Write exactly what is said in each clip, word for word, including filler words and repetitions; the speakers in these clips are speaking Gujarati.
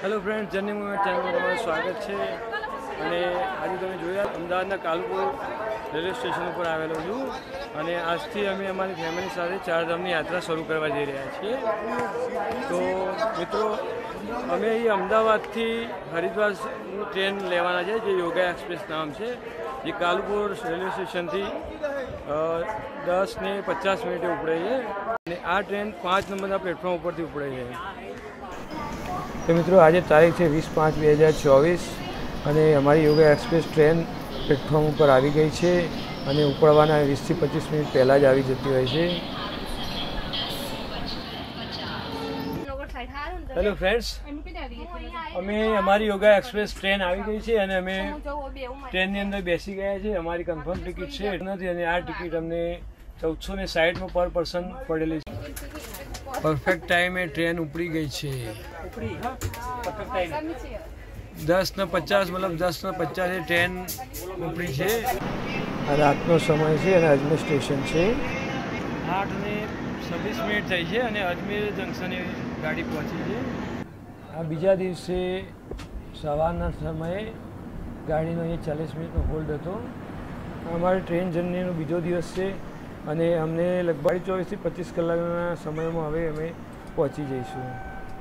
Hello friends, journey movement channel में તમારું સ્વાગત છે। અને આજે તમે જોયા અમદાવાદના કાલુપુર રેલવે સ્ટેશન ઉપર આવેલો છું અને આજથી અમે અમારી ફેમિલી સાથે ચારધામની યાત્રા શરૂ કરવા જઈ રહ્યા છીએ। તો મિત્રો, અમે અહીં અમદાવાદથી હરિદ્વારની ટ્રેન લેવાના છે, જે યોગા એક્સપ્રેસ નામ છે, જે કાલુપુર રેલવે સ્ટેશનથી દસ ને પચાસ મિનિટે ઉપડે છે અને આ ટ્રેન પાંચ નંબરના પ્લેટફોર્મ ઉપરથી ઉપડે છે। तो मित्रों, आज तारीख है वीस पाँच बे हज़ार चौबीस અને અમારી યોગા એક્સપ્રેસ ટ્રેન પ્લેટફોર્મ ઉપર આવી ગઈ છે અને ઉપડવાના વીસથી પચીસ મિનિટ પહેલાં જ આવી જતી હોય છે। હેલો ફ્રેન્ડ્સ, અમે અમારી યોગા એક્સપ્રેસ ટ્રેન આવી ગઈ છે અને અમે ટ્રેનની અંદર બેસી ગયા છે। અમારી કન્ફર્મ ટિકિટ છે નથી અને આ ટિકિટ અમને ચૌદસો ને સાઠમાં પર પર્સન પડેલી છે। પરફેક્ટ ટાઈમે ટ્રેન ઉપડી ગઈ છે। દસ ને પચાસ મતલબ દસ ને પચાસે ટ્રેન ઉપડી છે। રાતનો સમય છે અને અજમેર સ્ટેશન છે। આઠ ને છવ્વીસ મિનિટ થઈ છે અને અજમેર જંકશને ગાડી પહોંચી છે। આ બીજા દિવસે સવારના સમયે ગાડીનો અહીંયા ચાલીસ મિનિટનો હોલ્ડ હતો। અમારી ટ્રેન જર્નીનો બીજો દિવસ છે અને અમને લગભગ ચોવીસથી પચીસ કલાકના સમયમાં હવે અમે પહોંચી જઈશું।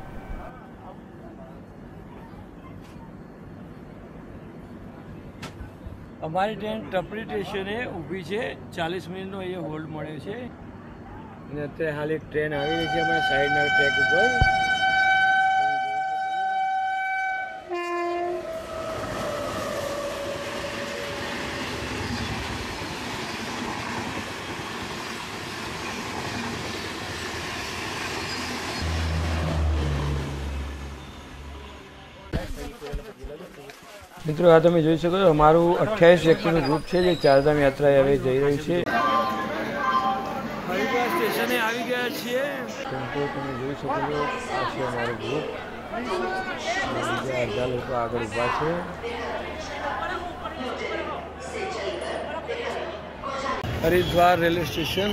અમારી ટ્રેન ટપરી સ્ટેશને ઊભી છે, ચાલીસ મિનિટનો અહીંયા હોલ્ડ મળ્યો છે અને અત્યારે હાલ એક ટ્રેન આવી રહી છે અમારા સાઈડના ટ્રેક ઉપર। મિત્રો, આ તમે જોઈ શકો છો અમારું અઠ્યાવીસ વ્યક્તિનું ગ્રુપ છે જે ચારધામ યાત્રા હવે જઈ રહ્યું છે। હરિદ્વાર સ્ટેશને આવી ગયા છીએ। તમે જોઈ શકો છો આ છે અમારું ગ્રુપ, બીજા અડધા લોકો આગળ ઊભા છે। હરિદ્વાર રેલવે સ્ટેશન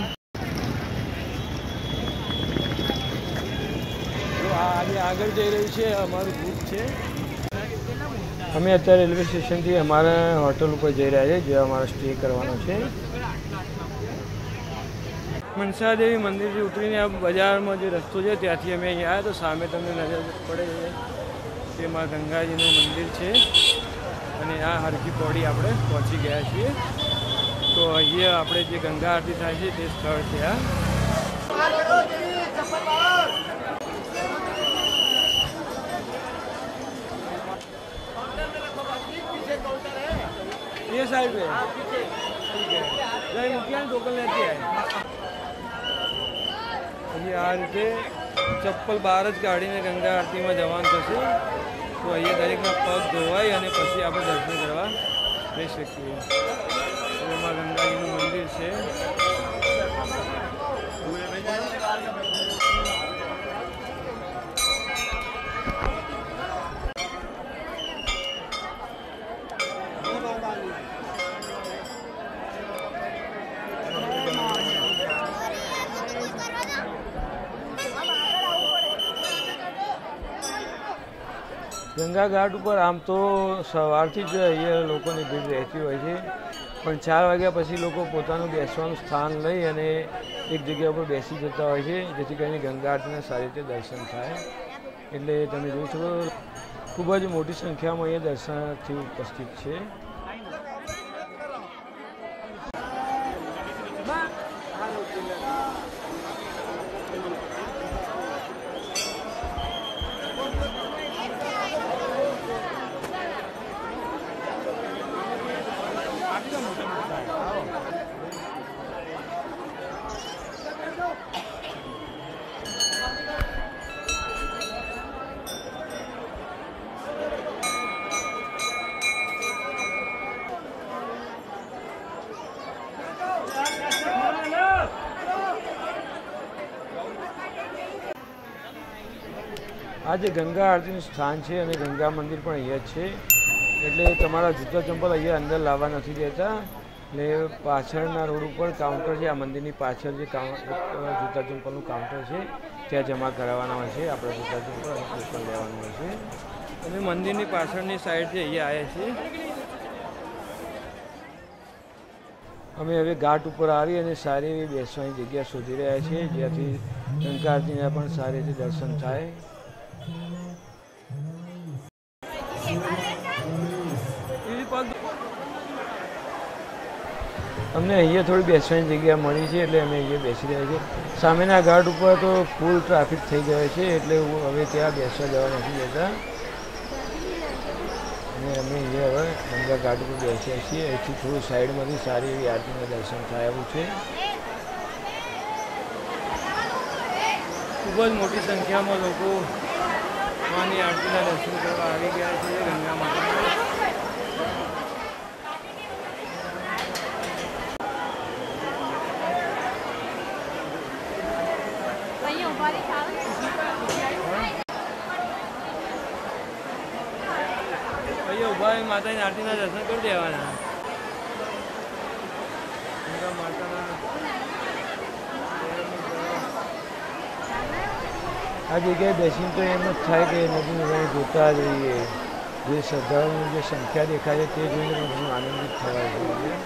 આજે આગળ જઈ રહ્યું છે, અમારું ગ્રુપ છે। અમે અત્યારે રેલવે સ્ટેશનથી અમારા હોટલ ઉપર જઈ રહ્યા છીએ, જ્યાં અમારો સ્ટે કરવાનો છે। મનસા દેવી મંદિરથી ઉતરીને આ બજારમાં જે રસ્તો છે ત્યાંથી અમે અહીંયા આવ્યા, તો સામે તમને નજર પડે છે તે મા ગંગાજીનું મંદિર છે અને આ હરકી પૌડી આપણે પહોંચી ગયા છીએ। તો અહીંયા આપણે જે ગંગા આરતી થાય છે તે સ્થળ છે આ। ये साइड पे टोकन लेती है आ रीते चप्पल बहार ज काढ़ीने गंगा आरती में जवान थशे। तो अहीं दरेकना पग धोवाय अने पछी आपणे दर्शन करवा जई शकीए। एमां गंगाजीनुं मंदिर छे। गंगा घाट पर आम तो सवारथी ज अहींया लोकोनी भीड़ रहती होय छे, पण चार वाग्या पछी लोको पोतानुं बेसवानुं स्थान लई अने एक जग्या पर बेसी जता होय छे, जेथी करीने गंगा आरतीना सारी रीते दर्शन थाय। एटले तमे जोई शको खूब ज मोटी संख्यामां अहींया दर्शनार्थी उपस्थित छे। आज गंगा आरती स्थान है और गंगा मंदिर पण अहींया छे, एटले तमारा जूता चंपल अहींया अंदर लाववा नथी देता। એટલે પાછળના રોડ ઉપર કાઉન્ટર છે, આ મંદિરની પાછળ જે જૂતા ચંપલનું કાઉન્ટર છે ત્યાં જમા કરાવવાના હોય છે। આપણે જૂતા ચંપલ અને ચંપલ લેવાનું હોય છે। અમે મંદિરની પાછળની સાઈડથી અહીંયા આવ્યા છીએ. અમે હવે ઘાટ ઉપર આવી અને સારી એવી બેસવાની જગ્યા શોધી રહ્યા છીએ, જ્યાંથી ગંગા આરતીના પણ સારી રીતે દર્શન થાય. અમને અહીંયા થોડી બેસવાની જગ્યા મળી છે એટલે અમે અહીંયા બેસી રહ્યા છીએ. સામેના ઘાટ ઉપર તો ફૂલ ટ્રાફિક થઈ ગયો છે એટલે હવે ત્યાં બેસવા જવા નથી જતા અને અમે અહીંયા હવે ગંગા ઘાટ ઉપર બેસ્યા છીએ. અહીંથી થોડું સાઈડમાંથી સારી એવી આરતીના દર્શન થાય એવું છે. ખૂબ જ મોટી સંખ્યામાં લોકો માની આરતીના દર્શન કરવા આવી ગયા છે ગંગા માતાના. અહીંયા ઉભા માતાની આરતીના દર્શન કરી દેવાના. ગંગા માતાના આ જગ્યાએ બેસીને તો એમ જ થાય કે નદી નદી જોતા જઈએ. જે શ્રદ્ધાળુઓની જે સંખ્યા દેખાય છે તે જોઈને પણ ઘણું આનંદિત થવા જોઈએ.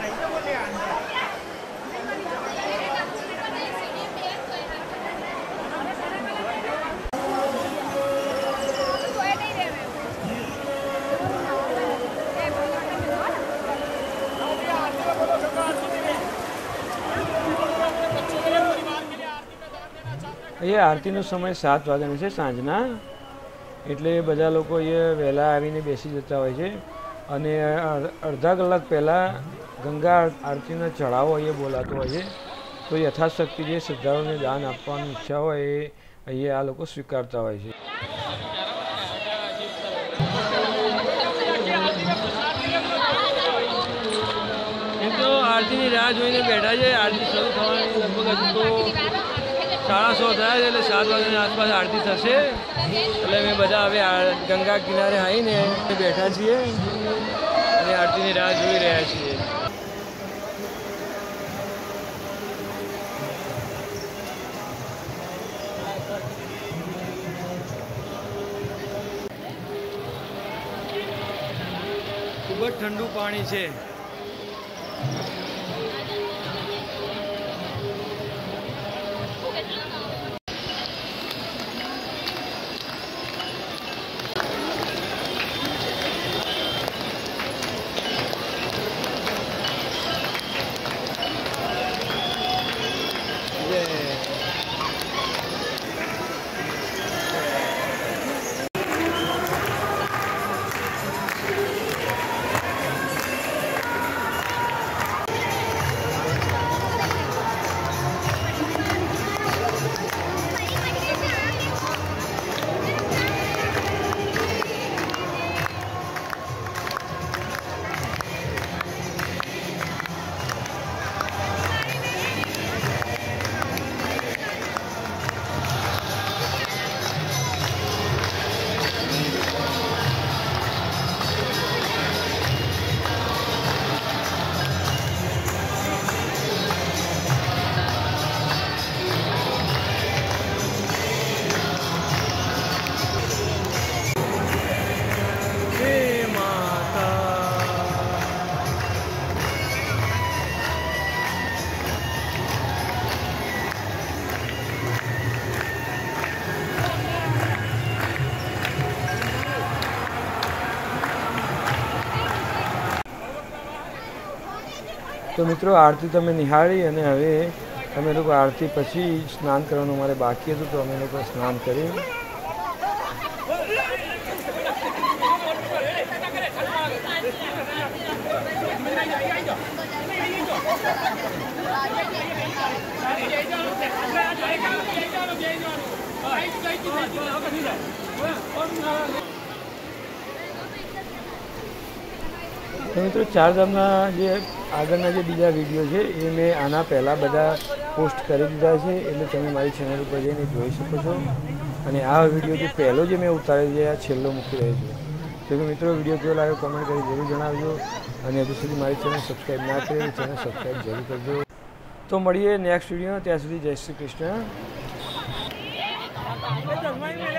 અહીંયા આરતીનો સમય સાત વાગ્યાનો છે સાંજના, એટલે બધા લોકો અહીંયા વહેલા આવીને બેસી જતા હોય છે અને અડધા કલાક પહેલાં ગંગા આરતીનો ચઢાવો અહીંયા બોલાતો હોય છે. તો યથાશક્તિ જે શ્રદ્ધાળુઓને દાન આપવાની ઈચ્છા હોય એ અહીંયા આ લોકો સ્વીકારતા હોય છે. એમ તો આરતીની રાહ જોઈને બેઠા છે. આરતી શરૂ થવાની લગભગ હજુ તો સાડા સો થયા છે એટલે સાત વાગ્યાની આસપાસ આરતી થશે. એટલે અમે બધા હવે ગંગા કિનારે આવીને બેઠા છીએ અને આરતીની રાહ જોઈ રહ્યા છીએ. ખૂબ જ ઠંડુ પાણી છે. તો મિત્રો આરતી તમે નિહાળી અને હવે અમે લોકો આરતી પછી સ્નાન કરવાનું અમારે બાકી હતું તો અમે લોકો સ્નાન કર્યું. તો મિત્રો ચારધામના જે આગળના જે બીજા વિડીયો છે એ મેં આના પહેલાં બધા પોસ્ટ કરી દીધા છે, એટલે તમે મારી ચેનલ ઉપર જઈને જોઈ શકો છો. અને આ વિડીયો જે પહેલો જે મેં ઉતાર્યો છે આ છેલ્લો મૂકી રહ્યો છું. તો કે મિત્રો વિડીયો કેવો લાગ્યો કમેન્ટ કરી જરૂર જણાવજો અને હજુ સુધી મારી ચેનલ સબસ્ક્રાઈબ ના કરી ચેનલ સબસ્ક્રાઈબ જરૂર કરજો. તો મળીએ નેક્સ્ટ વિડીયો. ત્યાં સુધી જય શ્રી કૃષ્ણ.